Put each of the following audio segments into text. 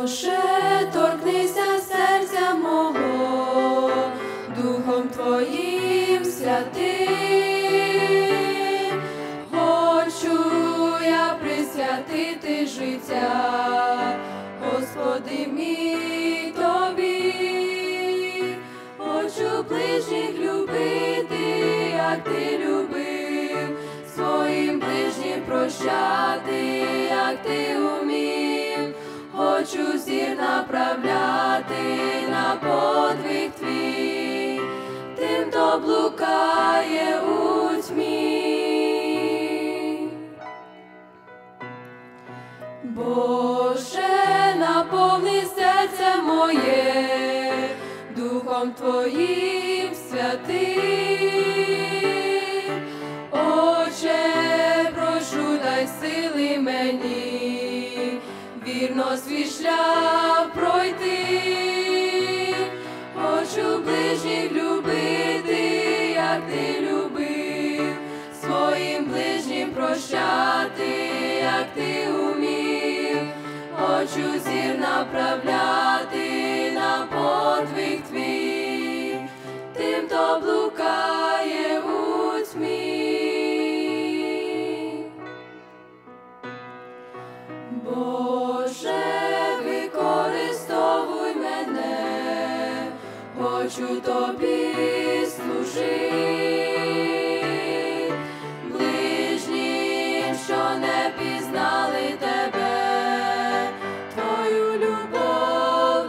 Боже, торкнися серця мого, Духом Твоїм святим. Хочу я присвятити життя, Господи мій Тобі. Хочу ближніх любити, як Ти любив, своїм ближнім прощати, як Ти умів. Хочу зір направляти на подвиг Твій, тим, хто блукає у тьмі. Боже, наповни серце моє Духом Твоїм святим. Отче, прошу, дай сили мені вірно свій шлях пройти. Хочу ближніх любити, як Ти любив, своїм ближнім прощати, як Ти умів. Хочу зір направляти на подвиг Твій, тим, хто блукає у тьмі. Боже, використовуй мене, хочу Тобі служити. Ближнім, що не пізнали Тебе, Твою любов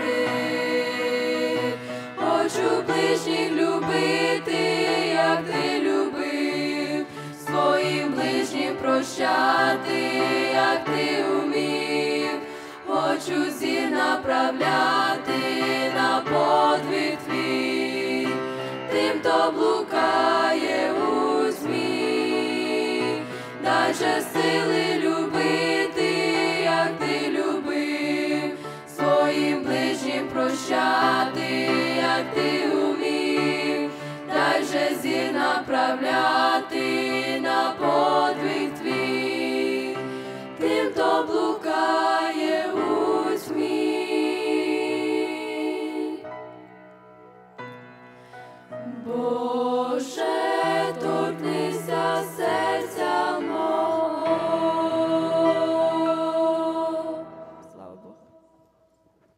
дари. Хочу ближніх любити, як Ти любив, своїм ближнім прощати, як Ти умів. Хочу зір направляти на подвиг Твій, тим, хто блукає у тьмі. Дай же сили любити, як Ти любив, своїм ближнім прощати, як Ти умів. Дай же зір направляти